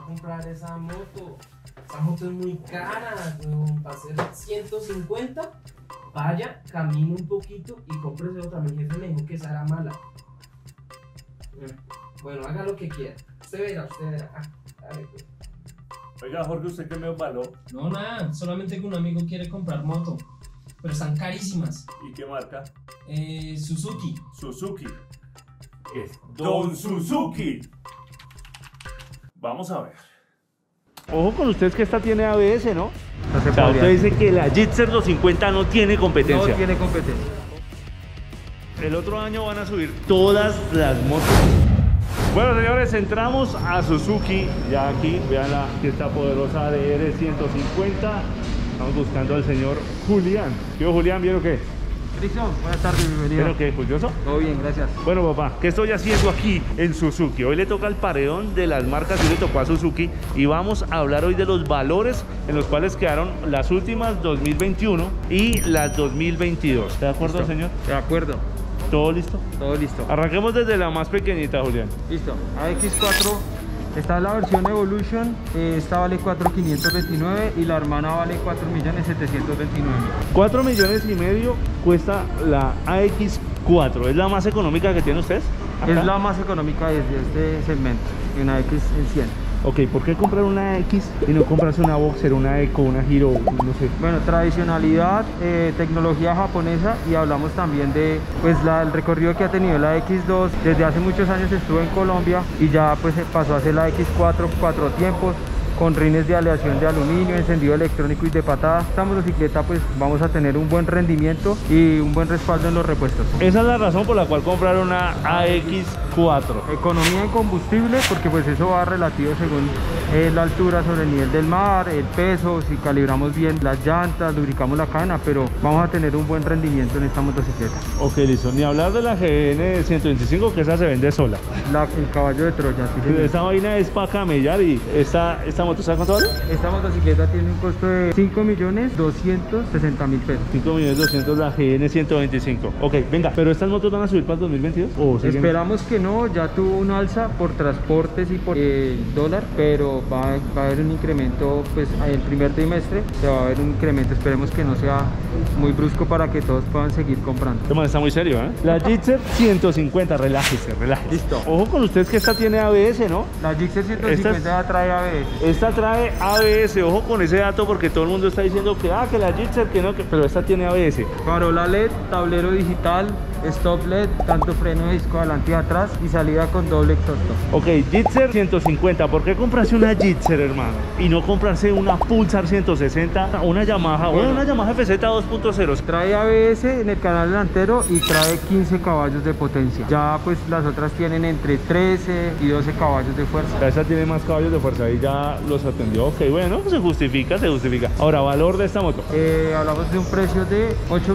comprar esa moto? Esa moto es muy cara, weón. Para hacer 150, vaya, camine un poquito y cómprese otra. Mi jefe me dijo que esa era mala. Bueno, haga lo que quiera. Usted verá. Dale, pues. Oiga, Jorge, ¿usted qué me való? No, nada, solamente que un amigo quiere comprar moto. Pero están carísimas. ¿Y qué marca? Suzuki. Suzuki. Es Don Suzuki. Vamos a ver. Ojo con ustedes que esta tiene ABS, ¿no? No se O sea, podría. usted dice que la Gixxer 250 no tiene competencia. No tiene competencia. El otro año van a subir todas las motos. Bueno, señores, entramos a Suzuki. Ya aquí, vean la fiesta poderosa de R150. Estamos buscando al señor Julián. ¿Qué, Julián? ¿Vieron qué? Cristian, buenas tardes, bienvenido. ¿Vieron qué? ¿Curioso? Todo bien, gracias. Bueno, papá, ¿qué estoy haciendo aquí en Suzuki? Hoy le toca el paredón de las marcas y le tocó a Suzuki y vamos a hablar hoy de los valores en los cuales quedaron las últimas 2021 y las 2022. ¿Está de acuerdo, Listo. señor? De acuerdo, ¿Todo listo? todo listo. Arranquemos desde la más pequeñita, Julián. Listo, AX4, está la versión Evolution, esta vale 4.529 y la hermana vale 4.729.000. 4 millones y medio cuesta la AX4. ¿Es la más económica que tienen ustedes? Acá. Es la más económica de este segmento, una X en 100. Ok, ¿por qué comprar una X y no comprarse una Boxer, una Eco, una Hero, no sé? Bueno, tradicionalidad, tecnología japonesa y hablamos también de pues el recorrido que ha tenido la X2. Desde hace muchos años estuvo en Colombia y ya pues pasó a ser la X4 4 tiempos con rines de aleación de aluminio, encendido electrónico y de patada. Esta motocicleta pues vamos a tener un buen rendimiento y un buen respaldo en los repuestos. Esa es la razón por la cual comprar una AX4. Economía en combustible, porque pues eso va relativo según la altura sobre el nivel del mar, el peso, si calibramos bien las llantas, lubricamos la cadena, pero vamos a tener un buen rendimiento en esta motocicleta. Ok, listo. Ni hablar de la GN 125, que esa se vende sola. El caballo de Troya, sí, señor. Esta vaina es para camellar y esta moto, ¿sabe cuánto vale? Esta motocicleta tiene un costo de 5.260.000 pesos. 5.200.000 la GN 125. Ok, venga, pero estas motos van a subir para el 2022 o siguen? Esperamos que no, ya tuvo un alza por transportes y por el dólar, pero va a haber un incremento, pues el primer trimestre se va a ver un incremento, esperemos que no sea muy brusco para que todos puedan seguir comprando. Este man está muy serio, ¿eh? La Gixxer 150, relájese. Listo. Ojo con ustedes que esta tiene ABS, ¿no? La Gixxer 150 ya trae ABS. Esta trae ABS, ojo con ese dato porque todo el mundo está diciendo que la Gixxer, que no, pero esta tiene ABS. Farola LED, tablero digital, stop LED, tanto freno de disco adelante y atrás y salida con doble exhausto. Ok, Gixxer 150, ¿por qué comprarse una Gixxer, hermano? Y no comprarse una Pulsar 160 o una Yamaha, Bueno. una Yamaha FZ 2.0. Trae ABS en el canal delantero y trae 15 caballos de potencia. Ya pues las otras tienen entre 13 y 12 caballos de fuerza. Esta tiene más caballos de fuerza y ya los atendió. Ok, bueno, se justifica. Ahora, valor de esta moto. Hablamos de un precio de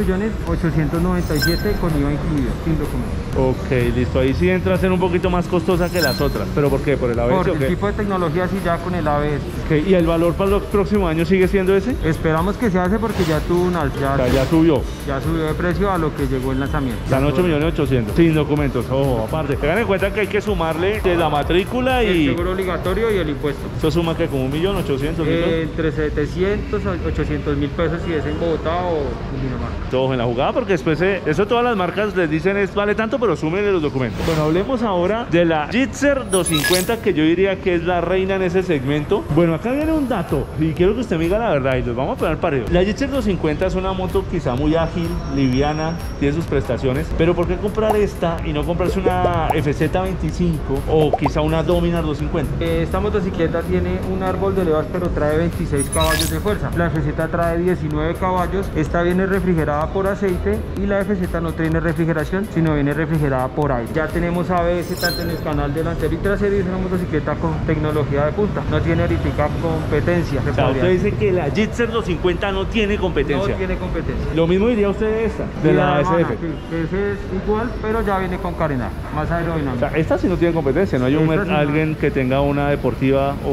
8.897.000 con IVA incluido, sin documento. Ok, listo. Ahí sí entra a ser un poquito más costosa que las otras. ¿Pero por qué? ¿Por el ABS Por o el qué? tipo de tecnología sí ya con el ABS. Ok, ¿y el valor para el próximo año sigue siendo ese? Esperamos que se hace porque ya tuvo un alza, O sea, ya subió. ya subió de precio a lo que llegó el lanzamiento. Están 8.800.000 sin documentos. Ojo, aparte. Tengan en cuenta que hay que sumarle de la matrícula El y seguro obligatorio y el impuesto. eso suma que como 1.800.000. Entre 700 a 800.000 pesos si es en Bogotá o en Dinamarca. Todos en la jugada porque después eso todas las marcas les dicen es vale tanto, pero súmenle los documentos. Bueno, hablemos ahora de la Gixxer 250, que yo diría que es la reina en ese segmento. Bueno, acá viene un dato y quiero que usted me diga la verdad y los vamos a poner pareo. La Gixxer 250 es una moto quizá muy ágil, liviana, tiene sus prestaciones, pero ¿por qué comprar esta y no comprarse una FZ25 o quizá una Dominar 250? Esta motocicleta tiene un árbol de levas pero trae 26 caballos de fuerza. La FZ trae 19 caballos. Esta viene refrigerada por aceite y la FZ no tiene refrigeración, sino viene refrigerada por aire. Ya tenemos ABS tanto en el canal delantero y trasero y es una motocicleta con tecnología de punta. No tiene ahorita competencia. O sea, usted dice que la Gixxer 250 no tiene competencia. No tiene competencia. Lo mismo diría usted de esta, de Y la hermana, SF. sí, ese es igual, pero ya viene con carenada, más O aerodinámica. sea, esta sí no tiene competencia, no hay Esta sí no. alguien que tenga una deportiva o... No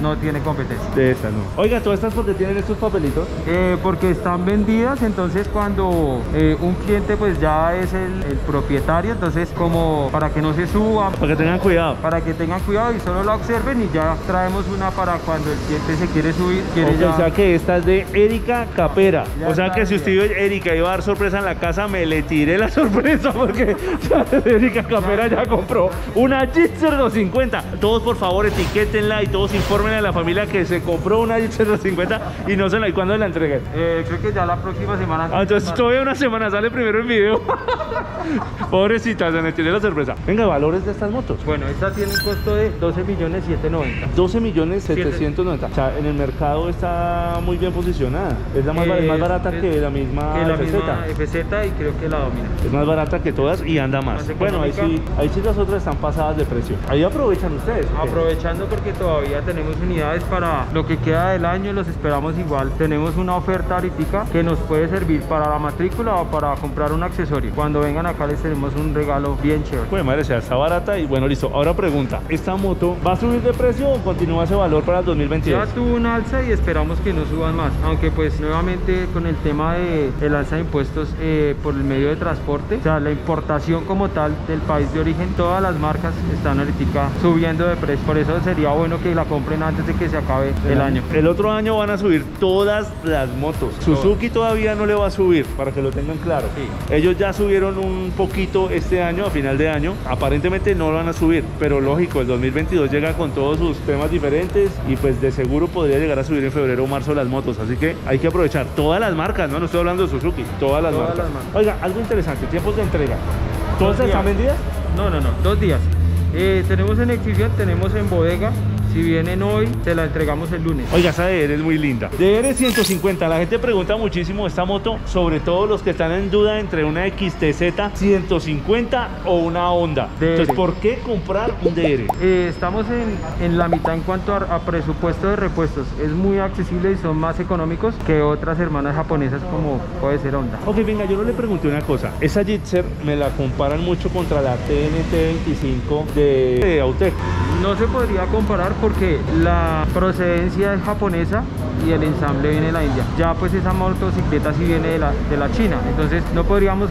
no tiene competencia. De estas no. Oiga, ¿todas estas porque tienen estos papelitos? Porque están vendidas, entonces cuando un cliente pues ya es el propietario, entonces como para que no se suba, Para que tengan cuidado. para que tengan cuidado y solo la observen, y ya traemos una para cuando el cliente se quiere subir, quiere Ok, ya... o sea que esta es de Erika Capera. Ya O sea está que si vendida. usted Erika iba a dar sorpresa en la casa, me le tiré la sorpresa porque ya Erika Capera ya compró una Gitzer 250. Todos por favor etiquétenla y todos informen a la familia que se compró una Gitzer 250 y no se la... ¿Y cuándo la entreguen? creo que ya la próxima semana... Ah, entonces todavía una semana sale primero el video. Pobrecita, se me tiré la sorpresa. Venga, valores de estas motos. Bueno, esta tiene un costo de 12.790.000. 12.790.000. O sea, en el mercado está muy bien posicionada. Es la más, más barata que la misma FZ. misma FZ, y creo que la domina. Es más barata que todas y anda más. Más Bueno, ahí económica. sí las otras están pasadas de precio. Ahí aprovechan ustedes. ¿Ok? Aprovechando porque todavía tenemos unidades para lo que queda del año, los esperamos igual. Tenemos una oferta ahorita que nos puede servir para la matrícula o para comprar un accesorio. Cuando vengan acá les tenemos un regalo bien chévere. Pues madre, sea, está barata y bueno, listo. Ahora pregunta, ¿esta moto va a subir de precio o continúa ese valor para el 2022? Ya tuvo un alza y esperamos que no suban más, aunque pues nuevamente con el tema del alza de impuestos por el medio de transporte, o sea, la importación como tal del país de origen, todas las marcas están ahorita subiendo de precio. Por eso sería bueno que la compren antes de que se acabe el año. El otro año van a subir todas las motos. Suzuki todavía no le va a subir, para que lo tengan claro. Sí. Ellos ya subieron un poquito este año, a final de año. Aparentemente no lo van a subir, pero lógico, el 2022 llega con todos sus temas diferentes y pues de seguro podría llegar a subir en febrero o marzo las motos. Así que hay que aprovechar todas las marcas, no estoy hablando de Suzuki, todas las marcas. Oiga, algo interesante, tiempos de entrega. ¿Todas están vendidas? No, 2 días. Tenemos en exhibición, tenemos en bodega. Si vienen hoy, te la entregamos el lunes. Oiga, esa DR es muy linda. DR 150, la gente pregunta muchísimo esta moto, sobre todo los que están en duda entre una XTZ 150 o una Honda. DR. Entonces, ¿por qué comprar un DR? Estamos en la mitad en cuanto a presupuesto de repuestos. Es muy accesible y son más económicos que otras hermanas japonesas como puede ser Honda. Ok, venga, yo no le pregunté una cosa. Esa Gitzer me la comparan mucho contra la TNT 25 de Autec. No se podría comparar porque la procedencia es japonesa y el ensamble viene de la India. Ya pues esa motocicleta sí viene de la China. Entonces no podríamos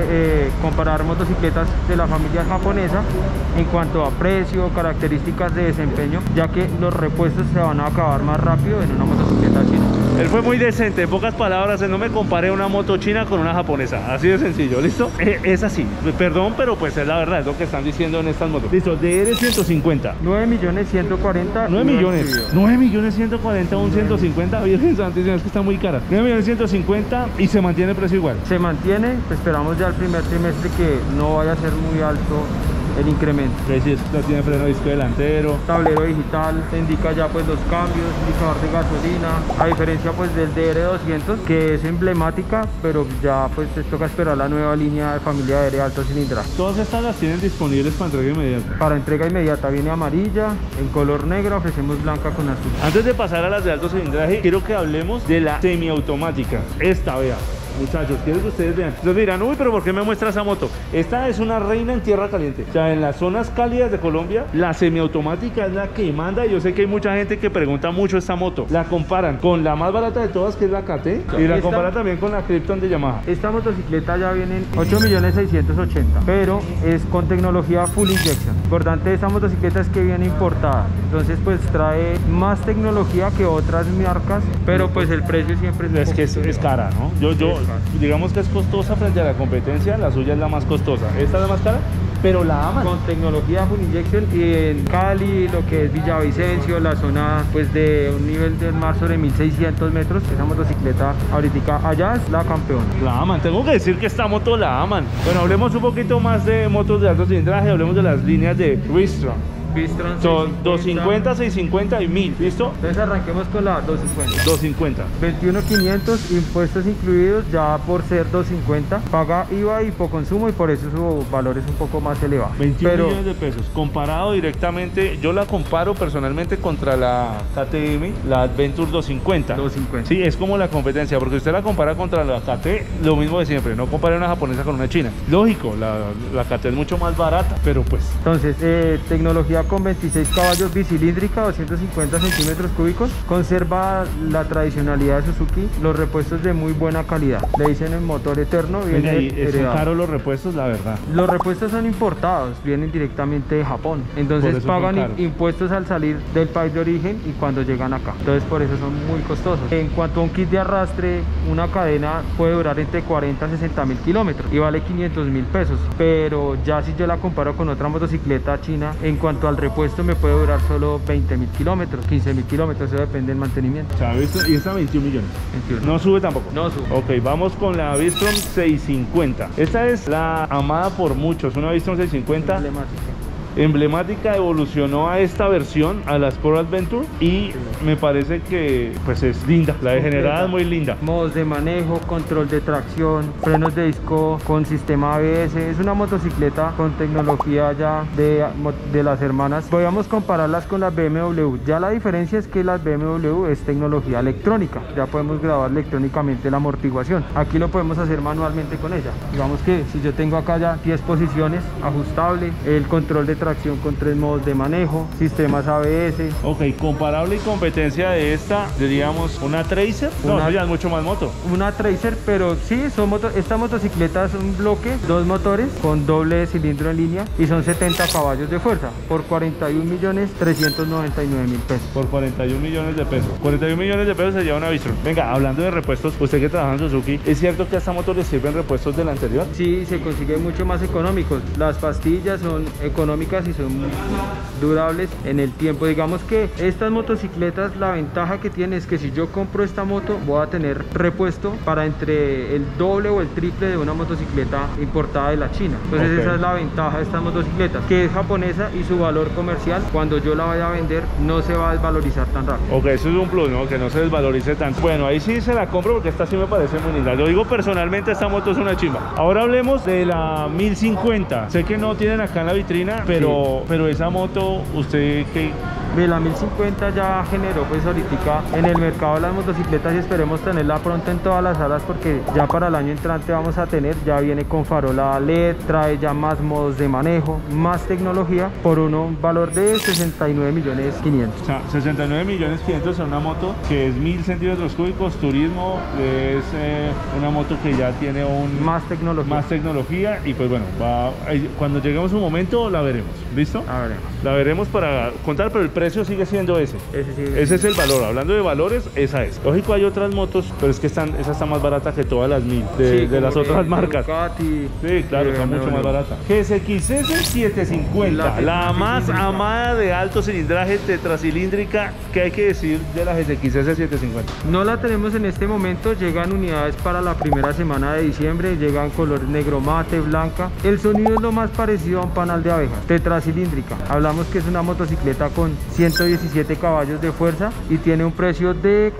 comparar motocicletas de la familia japonesa en cuanto a precio, características de desempeño, ya que los repuestos se van a acabar más rápido en una motocicleta china. Él fue muy decente, en pocas palabras, él no me comparé una moto china con una japonesa, así de sencillo, ¿listo? Es así, perdón, pero pues es la verdad, es lo que están diciendo en estas motos. Listo, DR 150. 9.140.000. 9 millones, 9 millones 140, un 150, Virgen Santísima, es que está muy cara. 9 millones 150 y se mantiene el precio igual. Se mantiene, pues esperamos ya el primer trimestre que no vaya a ser muy alto el incremento. Que si esto tiene freno disco delantero. Tablero digital, te indica ya pues los cambios, indicador de gasolina, a diferencia pues del DR200 que es emblemática, pero ya pues te toca esperar la nueva línea de familia DR alto cilindraje. Todas estas las tienen disponibles para entrega inmediata. Para entrega inmediata viene amarilla, en color negro, ofrecemos blanca con azul. Antes de pasar a las de alto cilindraje, quiero que hablemos de la semiautomática. Esta, vea. Muchachos, quiero que ustedes vean. Entonces dirán, uy, pero ¿por qué me muestra esa moto? Esta es una reina en tierra caliente. O sea, en las zonas cálidas de Colombia, la semiautomática es la que manda. Yo sé que hay mucha gente que pregunta mucho esta moto. La comparan con la más barata de todas, que es la KT, y la comparan también con la Krypton de Yamaha. Esta motocicleta ya viene en 8.680.000, pero es con tecnología full injection. Lo importante de esta motocicleta es que viene importada. Entonces, pues trae más tecnología que otras marcas, pero pues el precio siempre Es que es cara, ¿no? Digamos que es costosa frente a la competencia, la suya es la más costosa. Esta es la más cara, pero la aman. Con tecnología full injection, y en Cali, lo que es Villavicencio, la zona pues de un nivel del mar sobre 1.600 metros, esa motocicleta ahorita allá es la campeona. La aman, tengo que decir que esta moto la aman. Bueno, hablemos un poquito más de motos de alto cilindraje, hablemos de las líneas de Wistron. Vistron Son 250, 650 y 1000, ¿listo? Entonces arranquemos con la 250. 250. 21.500, impuestos incluidos, ya por ser 250, paga IVA y consumo, y por eso su valor es un poco más elevado. 21 millones de pesos. Comparado directamente, yo la comparo personalmente contra la KTM, la Adventure 250. 250. Sí, es como la competencia, porque usted la compara contra la KT, lo mismo de siempre, no compare una japonesa con una china. Lógico, la KT es mucho más barata, pero pues... Entonces, tecnología tecnología con 26 caballos bicilíndrica, 250 centímetros cúbicos. Conserva la tradicionalidad de Suzuki, los repuestos de muy buena calidad. Le dicen el motor eterno, viene Venga, y son heredado. caros los repuestos, la verdad. Los repuestos son importados, vienen directamente de Japón. Por Entonces eso son pagan caros. impuestos al salir del país de origen y cuando llegan acá. Entonces por eso son muy costosos. En cuanto a un kit de arrastre, una cadena puede durar entre 40 a 60 mil kilómetros y vale 500 mil pesos. Pero ya si yo la comparo con otra motocicleta china, en cuanto al repuesto me puede durar solo 20 mil kilómetros, 15 mil kilómetros, eso depende del mantenimiento. O sea, y esta 21 millones. 21. No sube tampoco. No sube. Ok, vamos con la Bistrom 650. Esta es la amada por muchos, una Bistrom 650 emblemática. Evolucionó a esta versión, a la Sport Adventure, y me parece que pues es linda, la degenerada es muy linda. Modos de manejo, control de tracción, frenos de disco con sistema ABS. Es una motocicleta con tecnología ya de las hermanas. Podríamos compararlas con las BMW. Ya la diferencia es que las BMW es tecnología electrónica. Ya podemos grabar electrónicamente la amortiguación. Aquí lo podemos hacer manualmente con ella. Digamos que si yo tengo acá ya 10 posiciones, ajustable, el control de tracción con 3 modos de manejo, sistemas ABS. Ok, comparable y competencia de esta, diríamos una Tracer. No, Una- eso ya es mucho más moto. Una Tracer, pero sí, esta motocicleta es un bloque, 2 motores con doble cilindro en línea y son 70 caballos de fuerza por 41.399.000 pesos. Por 41 millones de pesos. 41 millones de pesos se lleva una Bistrom. Venga, hablando de repuestos, usted que trabaja en Suzuki, ¿es cierto que a esta moto le sirven repuestos de la anterior? Sí, se consiguen mucho más económicos. Las pastillas son económicas y son durables en el tiempo. Digamos que estas motocicletas, la ventaja que tiene es que si yo compro esta moto voy a tener repuesto para entre el doble o el triple de una motocicleta importada de la China. Entonces Ok. esa es la ventaja de estas motocicletas, que es japonesa y su valor comercial cuando yo la vaya a vender no se va a desvalorizar tan rápido. Ok, eso es un plus, ¿no? Que no se desvalorice tanto. Bueno, ahí sí se la compro porque esta sí me parece muy linda. Yo digo personalmente, esta moto es una chimba. Ahora hablemos de la 1050. Sé que no tienen acá en la vitrina, pero esa moto, ¿usted qué? De la 1050 ya generó pues ahorita en el mercado de las motocicletas y esperemos tenerla pronto en todas las salas porque ya para el año entrante vamos a tener, ya viene con farola LED, trae ya más modos de manejo, más tecnología por un valor de 69.500.000. O sea, 69 millones 500 en una moto que es 1000 centímetros cúbicos, turismo, es una moto que ya tiene Más tecnología. más tecnología y pues bueno, cuando lleguemos a un momento la veremos, ¿listo? A ver, La veremos para contar, pero el precio sigue siendo ese. Ese es el valor. Hablando de valores, esa es. Lógico, hay otras motos, pero es que esa está más barata que todas las 1000 de las otras marcas. Ducati, Sí, claro, está mucho más barata. GSX-S 750, la más amada de alto cilindraje tetracilíndrica. ¿Qué hay que decir de la GSX-S 750? No la tenemos en este momento, llegan unidades para la primera semana de diciembre, llegan color negro mate, blanca. El sonido es lo más parecido a un panal de abejas, tetracilíndrica. Hablamos que es una motocicleta con 117 caballos de fuerza y tiene un precio de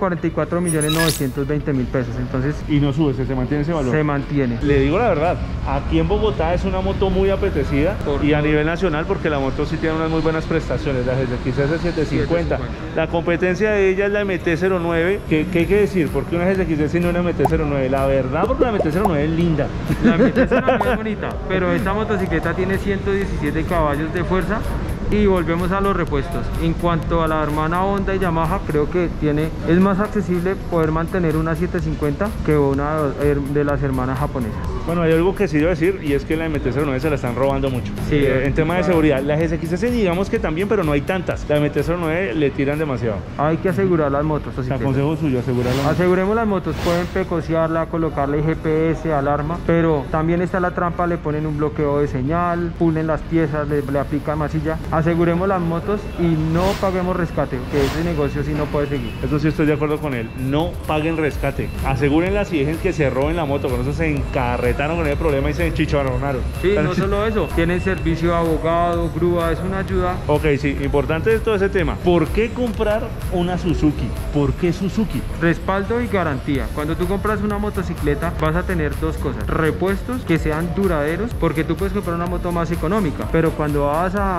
44.920.000 pesos. Entonces Y no sube, se mantiene ese valor. se mantiene. Le digo la verdad, aquí en Bogotá es una moto muy apetecida Por y a todo. nivel nacional porque la moto sí tiene unas muy buenas prestaciones, la GSX-S 750. La competencia de ella es la MT-09. ¿Qué hay que decir? ¿Por qué una GSX-S y no una MT-09? La verdad, porque la MT-09 es linda. La MT-09 es bonita, pero esta motocicleta tiene 117 caballos de fuerza. Y volvemos a los repuestos. En cuanto a la hermana Honda y Yamaha, creo que es más accesible poder mantener una 750 que una de las hermanas japonesas. Bueno, hay algo que sí debo decir y es que la MT-09 se la están robando mucho. Sí, En tema de seguridad. La GSX-S digamos que también, pero no hay tantas. La MT-09 le tiran demasiado. Hay que asegurar las motos. Consejo suyo, asegurarla. Aseguremos las motos, pueden pecosearla, colocarle GPS, alarma, pero también está la trampa, le ponen un bloqueo de señal, pulen las piezas, le aplican masilla. Aseguremos las motos y no paguemos rescate, que ese negocio sí no puede seguir. Eso sí estoy de acuerdo con él. No paguen rescate. Asegúrenlas y dejen que se roben la moto. Con eso se encarretaron con el problema y se enchicharronaron. Sí, no solo eso, tienen servicio de abogado, grúa, es una ayuda. Ok, sí, importante es todo ese tema. ¿Por qué comprar una Suzuki? ¿Por qué Suzuki? Respaldo y garantía. Cuando tú compras una motocicleta vas a tener dos cosas: repuestos que sean duraderos, porque tú puedes comprar una moto más económica, pero cuando vas a tener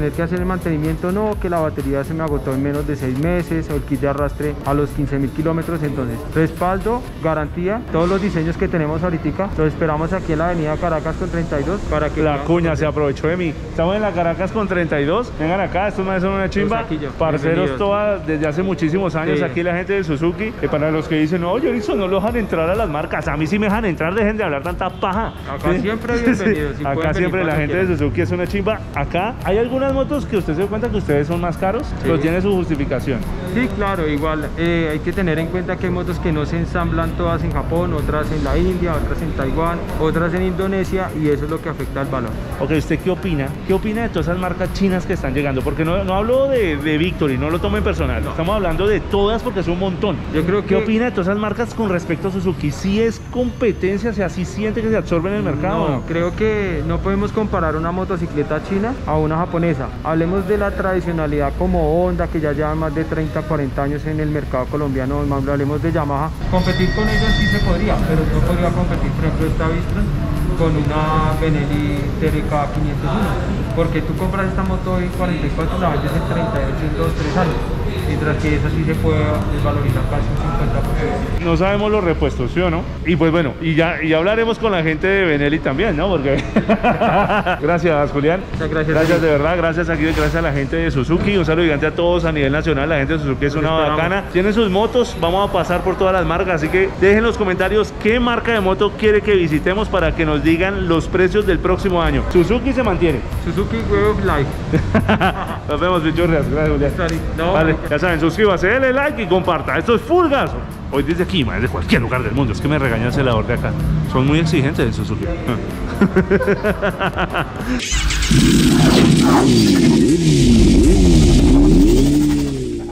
tener que hacer el mantenimiento, no, que la batería se me agotó en menos de 6 meses o el kit de arrastre a los 15.000 kilómetros. Entonces, respaldo, garantía, todos los diseños que tenemos ahorita, los esperamos aquí en la avenida Caracas con 32 para que... La cuña se aprovechó de mí. Estamos en la Caracas con 32. Vengan acá, estos manes son una chimba. Parceros todas desde hace muchísimos años. Sí. Aquí la gente de Suzuki. Para los que dicen, no, Jorison, no lo dejan entrar a las marcas. A mí sí me dejan entrar, dejen de hablar tanta paja. Acá ¿sí? Siempre bienvenidos. Si acá siempre la gente de Suzuki es una chimba. Acá hay algunas motos que usted se da cuenta que ustedes son más caros, sí, pero tiene su justificación. Sí, claro, igual hay que tener en cuenta que hay motos que no se ensamblan todas en Japón, otras en la India, otras en Taiwán, otras en Indonesia, y eso es lo que afecta al valor. Ok, ¿usted qué opina? ¿Qué opina de todas esas marcas chinas que están llegando? Porque no hablo de Victory, no lo tomen personal, no. Estamos hablando de todas porque es un montón. Yo creo ¿Qué opina de todas esas marcas con respecto a Suzuki? ¿Sí es competencia? O sea, ¿sí siente que se absorben en el mercado? No, creo que no podemos comparar una motocicleta china a una japonesa. Hablemos de la tradicionalidad como Honda, que ya lleva más de 30, 40 años en el mercado colombiano. Hablemos de Yamaha. Competir con ellos sí se podría, pero no podría competir, por ejemplo, esta Vistron con una Benelli TRK 501, porque tú compras esta moto en 44, la vendes en 38 en 2, 3 años, mientras que esa sí se puede desvalorizar casi un 50%. No sabemos los repuestos, ¿sí o no? Y pues bueno, y ya hablaremos con la gente de Benelli también, ¿no? Porque gracias, Julián. Muchas gracias. Gracias de verdad, gracias aquí, gracias a la gente de Suzuki. Un saludo gigante a todos a nivel nacional. La gente de Suzuki es una bacana. Tienen sus motos, vamos a pasar por todas las marcas, así que dejen en los comentarios qué marca de moto quiere que visitemos para que nos digan los precios del próximo año. Suzuki se mantiene. Suzuki Way of Life. Nos vemos, bichurrias. Gracias, Julián. No, vale, ya saben, suscríbase, denle like y comparta. Esto es Full Gas. Hoy desde aquí, desde cualquier lugar del mundo. Es que me regaña el celador de acá. Son muy exigentes en Suzuki.